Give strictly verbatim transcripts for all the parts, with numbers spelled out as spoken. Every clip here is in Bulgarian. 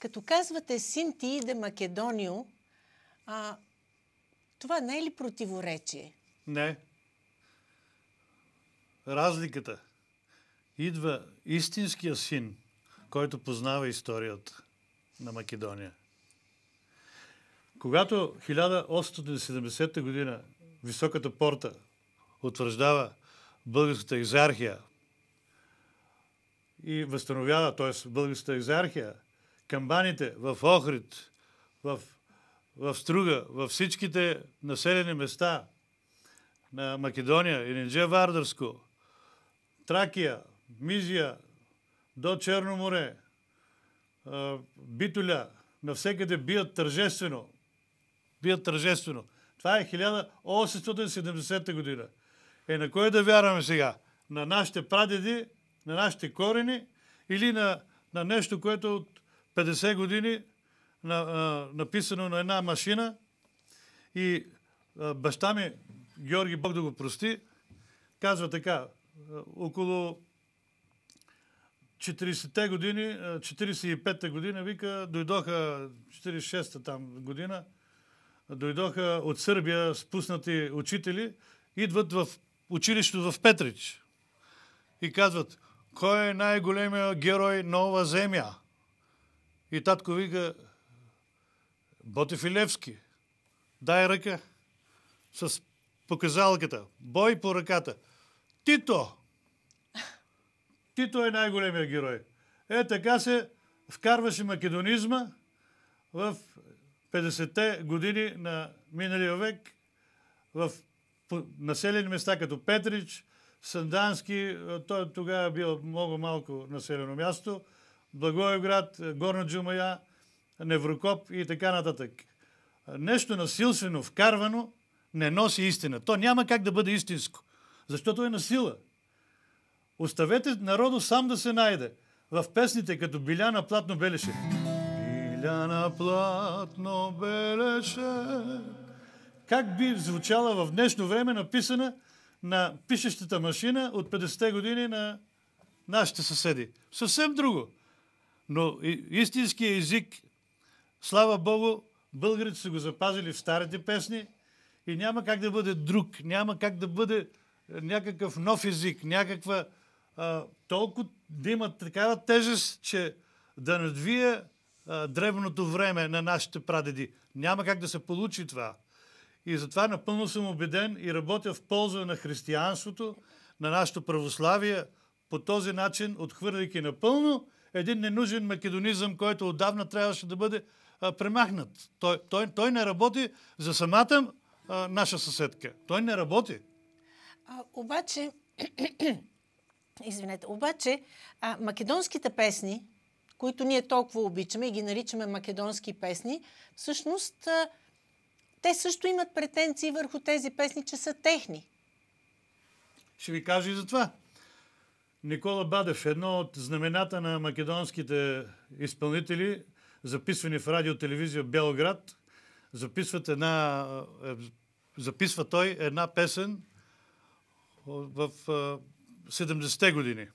Като казвате Синти иде Македонио, а, това не е ли противоречие? Не. Разликата. Идва истинския син, който познава историята на Македония. Когато хиляда осемстотин и седемдесета година Високата порта утвърждава българската екзархия и възстановява, т.е. българската екзархия, камбаните в Охрид, в, в Струга, във всичките населени места на Македония, Илиндже Вардарско, Тракия, Мизия, до Черно море, Битоля, навсекъде бият тържествено. Бият тържествено. Това е хиляда осемстотин и седемдесета година. Е, на кой да вярваме сега? На нашите прадеди, на нашите корени или на, на нещо, което от петдесет години на, а, написано на една машина и а, баща ми, Георги, Бог да го прости, казва така, а, около четиридесетте години, четиридесет и пета година, вика, дойдоха, четиридесет и шеста там година, дойдоха от Сърбия спуснати учители, идват в училището в Петрич и казват, кой е най-големия герой нова земя? И татко вика, Ботев и Левски, дай ръка с показалката, бой по ръката. Тито! Тито е най-големия герой. Е, така се вкарваше македонизма в петдесетте години на миналия век в населени места като Петрич, Сандански, той тогава бил много малко населено място, Благоевград, Горна Джумая, Неврокоп и така нататък. Нещо насилствено вкарвано не носи истина. То няма как да бъде истинско, защото е насила. Оставете народу сам да се найде. В песните като Биляна платно белеше. Биляна платно белеше. Как би звучала в днешно време написана на пишещата машина от петдесетте години на нашите съседи. Съвсем друго. Но истинския език, слава Богу, българите са го запазили в старите песни и няма как да бъде друг, няма как да бъде някакъв нов език, някаква а, толкова да има такава тежест, че да надвие а, древното време на нашите прадеди. Няма как да се получи това. И затова напълно съм убеден и работя в полза на християнството, на нашето православие, по този начин, отхвърляйки напълно един ненужен македонизъм, който отдавна трябваше да бъде а, премахнат. Той, той, той не работи за самата а, наша съседка. Той не работи. А, обаче, извинете, обаче а, македонските песни, които ние толкова обичаме и ги наричаме македонски песни, всъщност а, те също имат претенции върху тези песни, че са техни. Ще ви кажа и за това. Никола Бадев, едно от знамената на македонските изпълнители, записвани в радио телевизия Белград, записват една, записва той една песен в седемдесетте години.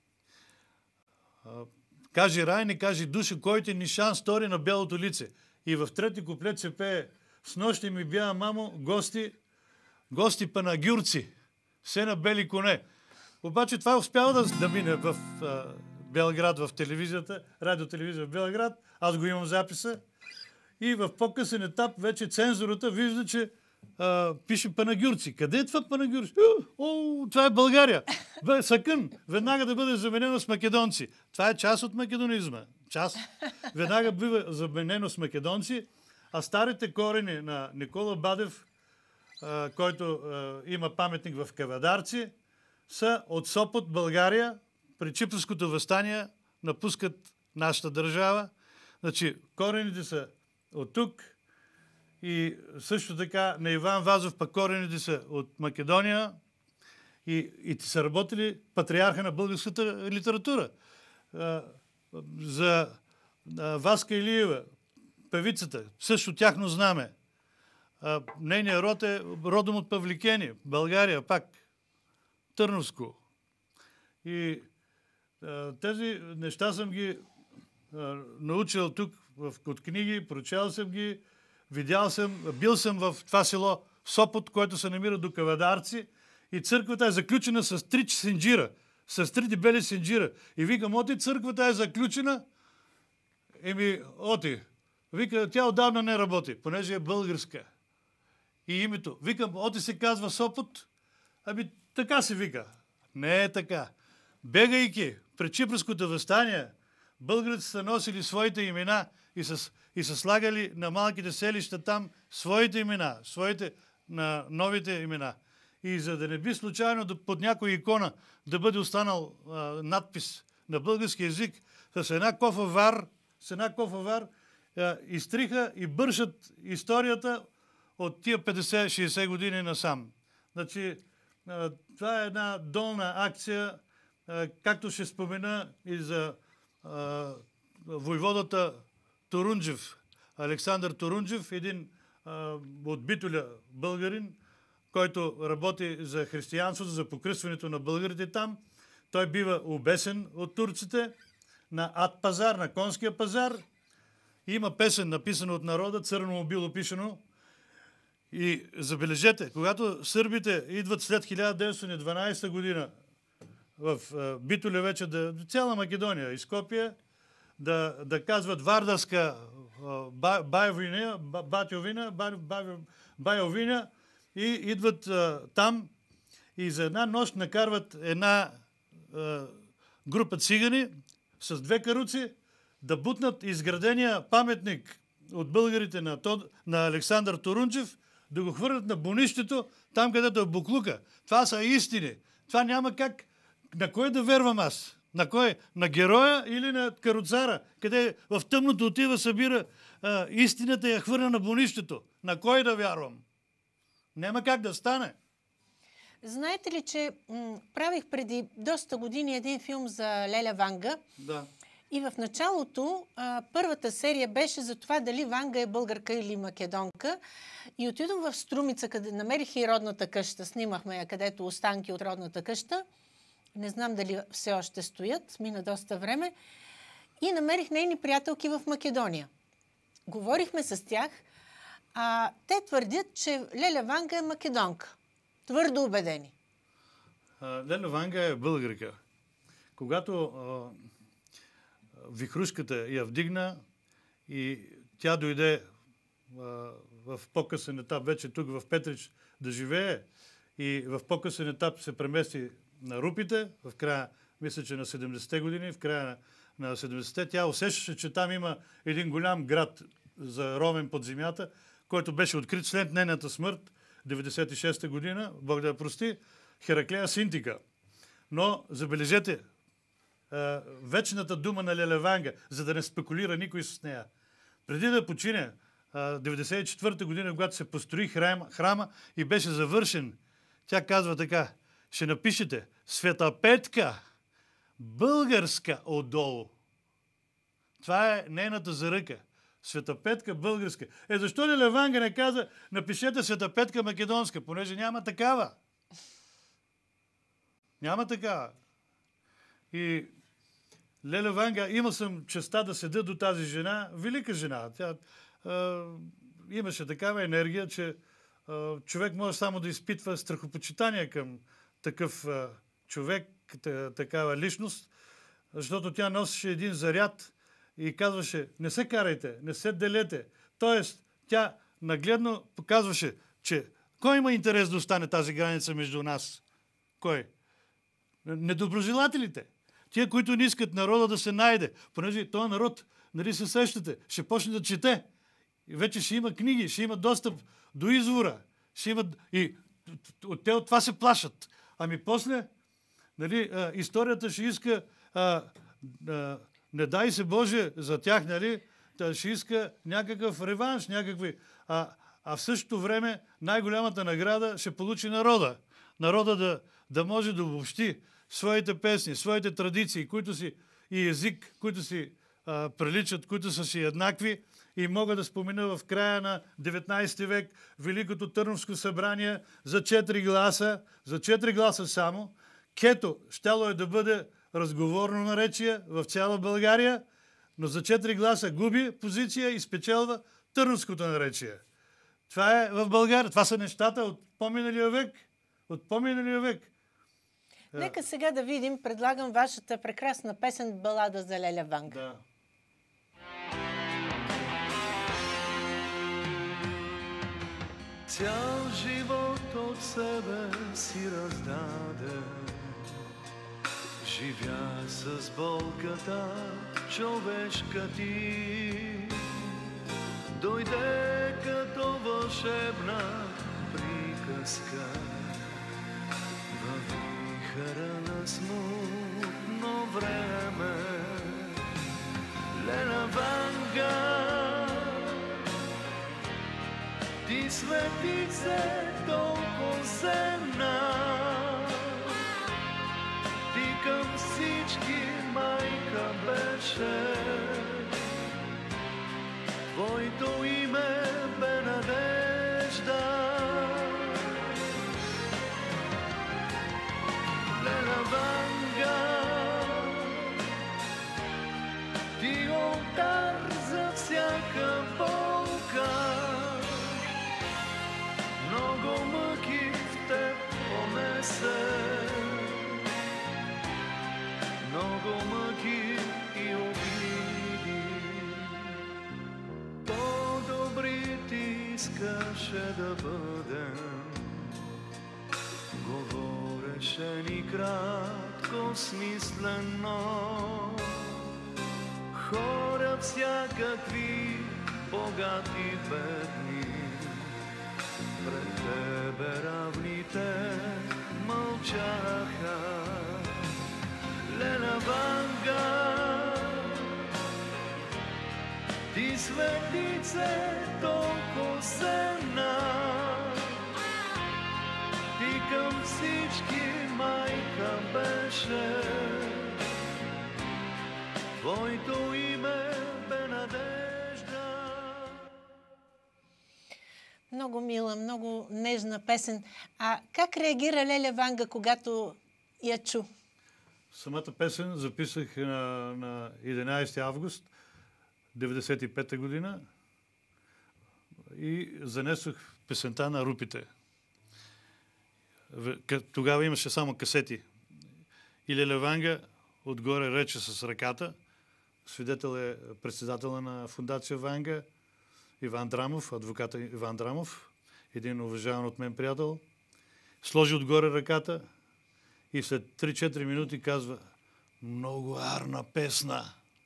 Кажи райни, кажи душа, който ни шан стори на белото лице. И в трети куплет се пее: с нощи ми бяха, мамо, гости, гости панагюрци, все на бели коне. Обаче това успява да, да мине в а, Белград, в телевизията, радиотелевизия в Белград. Аз го имам записа. И в по-късен етап вече цензурата вижда, че а, пише панагюрци. Къде е това панагюрци? О, това е България. Бе, Сакън, веднага да бъде заменено с македонци. Това е част от македонизма. Част. Веднага бива заменено с македонци. А старите корени на Никола Бадев, а, който а, има паметник в Кавадарци, са от Сопот, България, при Чипърското въстание напускат нашата държава. Значи, корените са от тук и също така на Иван Вазов пък корените са от Македония и, и са работили патриарха на българската литература. А, за а, Васка Илиева, певицата, също тяхно знаме. А, нейният род е родом от Павликени, България пак. Търновско. И а, тези неща съм ги а, научил тук в, от книги, прочел съм ги, видял съм, бил съм в това село Сопот, което се намира до Кавадарци, и църквата е заключена с три синджира, с три дебели синджира. И викам, оти, църквата е заключена. Еми, оти, вика, тя отдавна не работи, понеже е българска. И името. Викам, оти се казва Сопот. Ами, така се вика. Не е така. Бегайки пред Чипърското въстание, българите са носили своите имена и са, и са слагали на малките селища там своите имена, своите на новите имена. И за да не би случайно под някоя икона да бъде останал а, надпис на български език, с една кофа вар, с една кофа вар а, изтриха и бършат историята от тия петдесет-шейсет години насам. Значи, а, това е една долна акция, а, както ще спомена и за а, войводата Турунджев, Александър Турунджев, един а, от Битоля българин, който работи за християнството, за покръстването на българите там. Той бива обесен от турците на ад пазар, на конския пазар. Има песен, написана от народа, църно му било пишено. И забележете, когато сърбите идват след хиляда деветстотин и дванадесета година в Битоле вече, да, цяла Македония и Скопие, да, да казват Вардарска байовина, батьовина, байовина, и идват а, там и за една нощ накарват една а, група цигани с две каруци да бутнат изградения паметник от българите на, Тод, на Александър Турунджев, да го хвърлят на бунището, там където е буклука. Това са истини. Това няма как. На кой да вервам аз? На кой? На героя или на каруцара, къде в тъмното отива, събира а, истината и я хвърля на бунището? На кой да вярвам? Няма как да стане. Знаете ли, че м- правих преди доста години един филм за Леля Ванга. Да. И в началото а, първата серия беше за това дали Ванга е българка или македонка. И отидох в Струмица, къде намерих и родната къща. Снимахме я, където останки от родната къща. Не знам дали все още стоят. Мина доста време. И намерих нейни приятелки в Македония. Говорихме с тях. А те твърдят, че Леля Ванга е македонка. Твърдо убедени. Леля Ванга е българка. Когато а, вихрушката я вдигна и тя дойде а, в по-късен етап, вече тук в Петрич да живее, и в по-късен етап се премести на Рупите, в края, мисля, че на седемдесетте години, в края на, на седемдесетте, тя усещаше, че там има един голям град заровен под земята, който беше открит след нейната смърт, деветдесет и шеста година, Бог да я прости, Хераклея Синтика. Но, забележете, вечната дума на Леля Ванга, за да не спекулира никой с нея. Преди да почине, деветдесет и четвърта година, когато се построи храма, храма и беше завършен, тя казва така: ще напишете Света Петка, българска отдолу. Това е нейната заръка. Света Петка българска. Е, защо Леля Ванга не каза напишете Света Петка македонска, понеже няма такава. Няма такава. И Леля Ванга, имал съм честа да седа до тази жена, велика жена. Тя а, имаше такава енергия, че а, човек може само да изпитва страхопочитание към такъв а, човек, такава личност, защото тя носеше един заряд и казваше: не се карайте, не се делете. Тоест, тя нагледно показваше, че кой има интерес да остане тази граница между нас? Кой? Недоброжелателите. Тия, които не искат народа да се найде. Понеже този народ, нали се сещате, ще почне да чете. И вече ще има книги, ще има достъп до извора. Ще има... И те от това се плашат. Ами после, нали, а, историята ще иска... А, а, не дай се Боже за тях, нали, ще иска някакъв реванш, някакви... А, а в същото време най-голямата награда ще получи народа. Народа да, да може да обобщи своите песни, своите традиции, които си, и език, които си а, приличат, които са си еднакви. И мога да спомена в края на деветнадесети век Великото Търновско събрание за четири гласа, за четири гласа само. Кето щяло е да бъде разговорно наречие в цяла България, но за четири гласа губи позиция и спечелва Търновското наречие. Това е в България. Това са нещата от по-миналия век. От по-миналия век. Нека сега да видим, предлагам вашата прекрасна песен "Балада за Леля Ванга". Да. Цял живот от себе си раздаде, живя с болката човешка ти. Дойде като вълшебна приказка във вихъра на смутно време. Леля Ванга, ти светице толкова земна, ти към всички майка беше, твоето име бе надежда. Леля Ванга, ти олтар за всяка болка, много мъки в теб понесе, много мъки и обиди. По-добри ти искаше да бъдем, говореше ни кратко смислено. Хора всякакви, богати, бедни, пред тебе равните мълчаха. Леля Ванга, ти светице толкова земна, ти към всички майка беше, твоето име бе надежда. Много мила, много нежна песен. А как реагира Леля Ванга, когато я чу? Самата песен записах на, на единайсети август деветдесет и пета година и занесох песента на Рупите. Тогава имаше само касети. И Леля Ванга отгоре рече с ръката. Свидетел е председателя на фундация Ванга, Иван Драмов, адвоката Иван Драмов, един уважаван от мен приятел. Сложи отгоре ръката и след три-четири минути казва: много арна песна.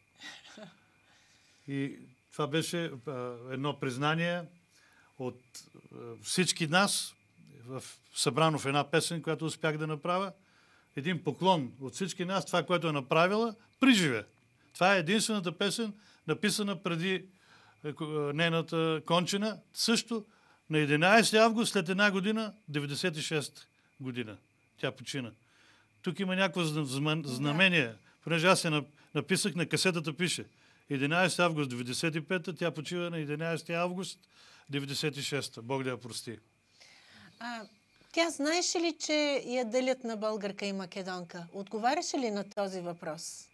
И това беше а, едно признание от а, всички нас, в, събрано в една песен, която успях да направя. Един поклон от всички нас, това, което е направила, приживе. Това е единствената песен, написана преди а, нейната кончина, също на единайсети август, след една година, деветдесет и шеста година. Тя почина. Тук има някакво знамение, понеже аз се написах, на касетата пише единайсети август деветдесет и пета, тя почива на единайсети август деветдесет и шеста. Бог да я прости. А, тя знаеше ли, че я делят на българка и македонка? Отговаряше ли на този въпрос?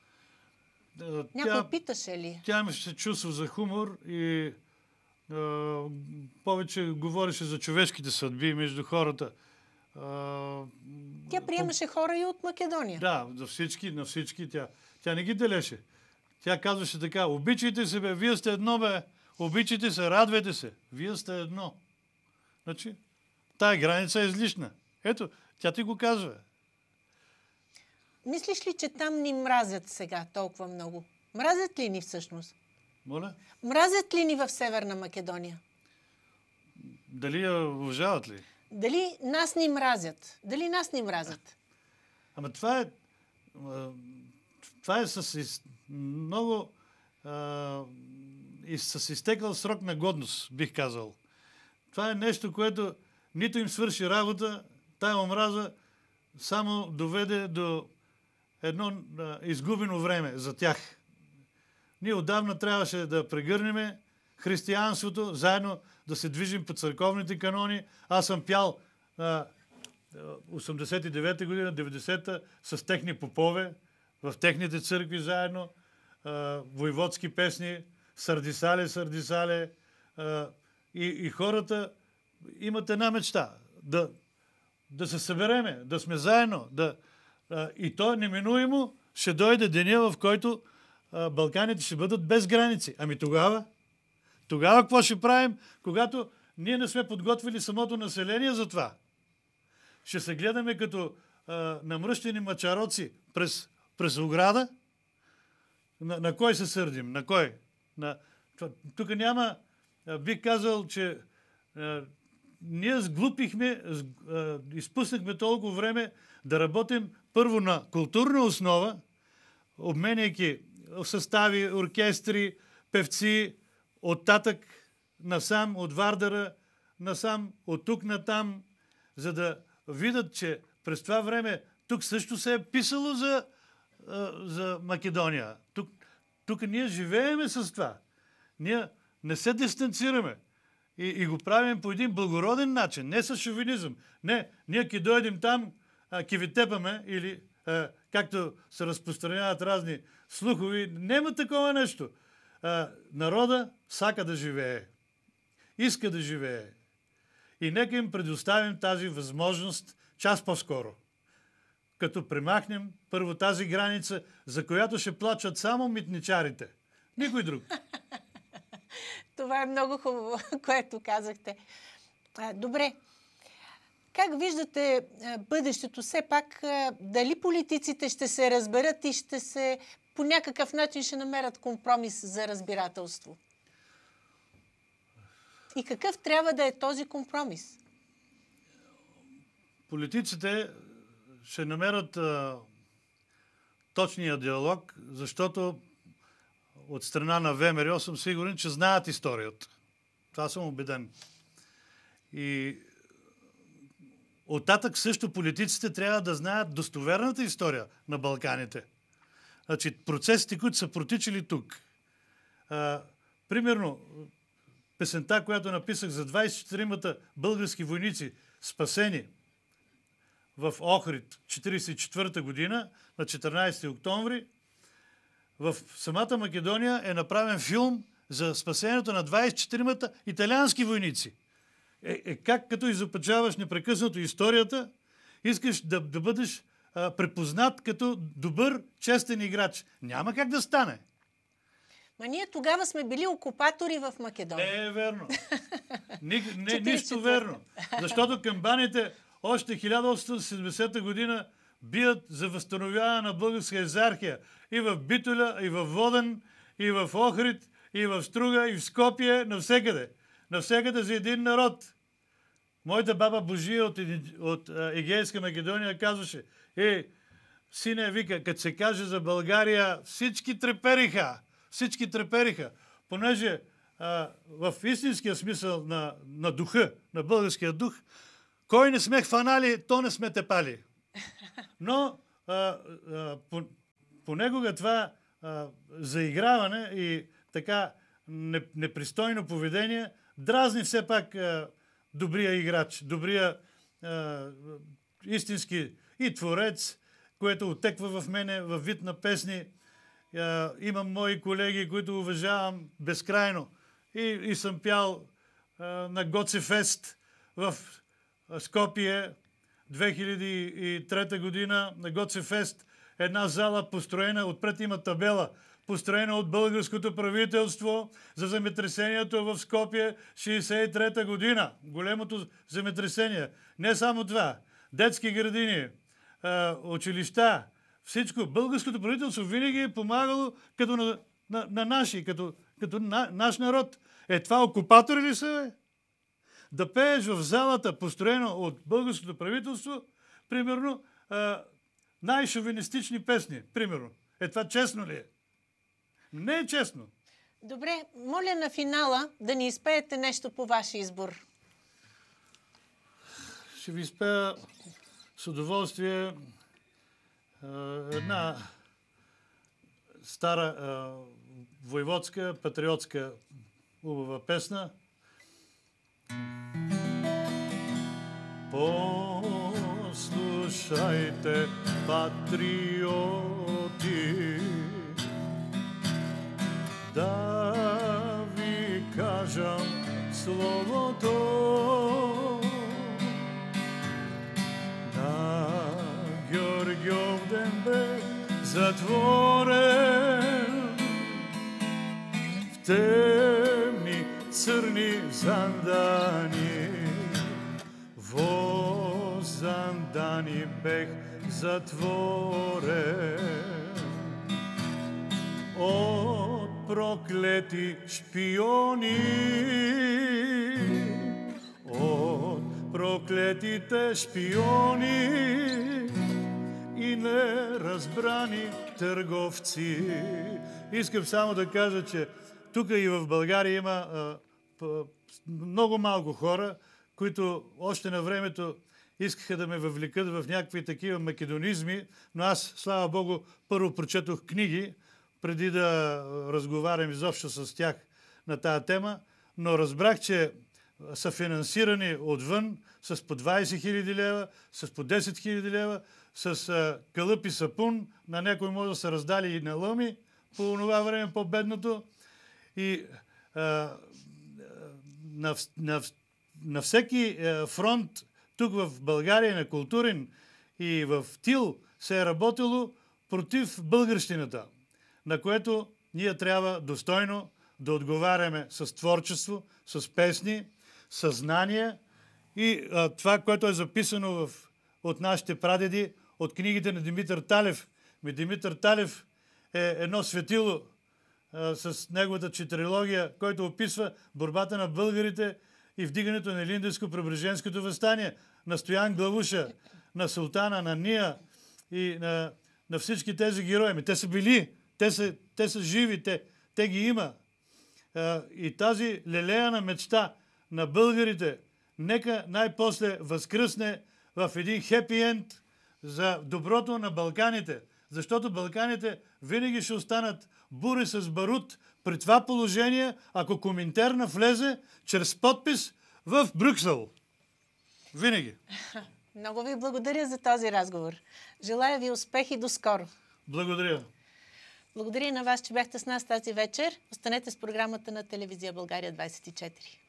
Да, Някой тя, питаше ли? Тя имаше чувство за хумор и а, повече говореше за човешките съдби между хората. А, Тя приемаше хора и от Македония. Да, за всички, на всички тя. Тя не ги делеше. Тя казваше така: обичайте се, бе, вие сте едно, бе. Обичайте се, радвайте се. Вие сте едно. Значи, тая граница е излишна. Ето, тя ти го казва. Мислиш ли, че там ни мразят сега толкова много? Мразят ли ни всъщност? Моля? Мразят ли ни в Северна Македония? Дали я уважават ли? Дали нас ни мразят? Дали нас ни мразят? Ама това е... Това е с из, много... А, и с изтекал срок на годност, бих казал. Това е нещо, което нито им свърши работа, тая омраза само доведе до едно а, изгубено време за тях. Ние отдавна трябваше да прегърнем християнството, заедно да се движим по църковните канони. Аз съм пял а, осемдесет и девета година, деветдесета с техни попове, в техните църкви заедно. а, войводски песни, сърдисале, сърдисале. А, и, и хората имат една мечта. Да, да се събереме, да сме заедно. Да, а, и то неминуемо ще дойде деня, в който а, Балканите ще бъдат без граници. Ами тогава? Тогава какво ще правим, когато ние не сме подготвили самото население за това? Ще се гледаме като а, намръщени мачароци през, през ограда? На, на кой се сърдим? На кой? На, тук няма... А, бих казал, че а, ние сглупихме, с, а, изпуснахме толкова време да работим първо на културна основа, обменяйки състави, оркестри, певци, оттатък насам, от Вардара, насам, от тук натам, за да видят, че през това време тук също се е писало за, за Македония. Тук, тук ние живееме с това. Ние не се дистанцираме. И, и го правим по един благороден начин, не с шовинизъм. Не, ние ки дойдем там, а, ки ви тепаме, или а, както се разпространяват разни слухови, няма такова нещо. А, народа сака да живее. Иска да живее. И нека им предоставим тази възможност час по-скоро. Като премахнем първо тази граница, за която ще плачат само митничарите. Никой друг. Това е много хубаво, което казахте. А, добре. Как виждате а, бъдещето? Все пак, а, дали политиците ще се разберат и ще се по някакъв начин ще намерят компромис за разбирателство? И какъв трябва да е този компромис? Политиците ще намерят а, точния диалог, защото от страна на ВМРО съм сигурен, че знаят историята. Това съм убеден. И оттатък също политиците трябва да знаят достоверната история на Балканите. Значи, процесите, които са протичали тук. А, примерно, песента, която написах за двайсет и четиримата български войници, спасени в Охрид, четирийсет и четвърта година, на четиринайсети октомври, в самата Македония е направен филм за спасението на двайсет и четиримата италиански войници. Е, е как като изопачаваш непрекъснато историята, искаш да, да бъдеш а, препознат като добър, честен играч. Няма как да стане. Ма ние тогава сме били окупатори в Македония. Не е верно. Ни, не, нищо верно. Защото камбаните още хиляда осемстотин и седемдесета година бият за възстановяване на българска езархия. И в Битоля, и в Воден, и в Охрид, и в Струга, и в Скопие, навсекъде. Навсекъде за един народ. Моята баба Божия от, от Егейска Македония казваше: е, сине, вика, като се каже за България, всички трепериха. Всички трепериха. Понеже а, в истинския смисъл на, на духа, на българския дух, кой не сме хванали, то не сме тепали. Но а, а, по, понекога това а, заиграване и така непристойно поведение дразни все пак а, добрия играч, добрия а, истински и творец, което отеква в мене във вид на песни. А, имам мои колеги, които уважавам безкрайно. И, и съм пял а, на Гоцефест в Скопие две хиляди и трета година, на Гоцефест, една зала построена, отпред има табела, построена от българското правителство за земетресението в Скопие шейсет и трета година. Големото земетресение. Не само това. Детски градини, училища, всичко. Българското правителство винаги е помагало като на, на, на наши, като, като на, наш народ. Е, това окупатори ли са, бе? Да пееш в залата, построено от българското правителство, примерно, най-шовинистични песни, примерно. Е, това честно ли е? Не е честно. Добре, моля на финала да ни изпеете нещо по ваш избор. Ще ви изпея с удоволствие една стара войводска, патриотска хубава песна. Послушайте, патриоти, да ви кажам словото на Георгиов ден бе затворен в темни църни зандани, во зандани бех затворен от проклети шпиони, от проклетите шпиони и неразбрани търговци. Искам само да кажа, че тук и в България има а, п, много малко хора, които още на времето искаха да ме въвлекат в някакви такива македонизми, но аз, слава Богу, първо прочетох книги, преди да разговарям изобщо с тях на тая тема, но разбрах, че са финансирани отвън с по двайсет хиляди лева, с по десет хиляди лева, с а, кълъп и сапун, на някой може да са раздали и на лъми по това време, по-бедното. И а, на, на, на всеки а, фронт тук в България, на културен и в тил, се е работило против българщината, на което ние трябва достойно да отговаряме с творчество, с песни, съзнание и а, това, което е записано в, от нашите прадеди, от книгите на Димитър Талев. Ми Димитър Талев е едно светило а, с неговата четирилогия, който описва борбата на българите и вдигането на Илинденско-Преображенското въстание, на Стоян Главуша, на Султана, на Ния и на, на всички тези герои. Ми, те са били, те са, те са живи, те, те ги има. А, и тази лелеяна мечта на българите, нека най-после възкръсне в един хепи енд за доброто на Балканите. Защото Балканите винаги ще останат бури с барут при това положение, ако Коминтерна влезе чрез подпис в Брюксел. Винаги. Много ви благодаря за този разговор. Желая ви успех и до скоро. Благодаря. Благодаря и на вас, че бяхте с нас тази вечер. Останете с програмата на телевизия България двайсет и четири.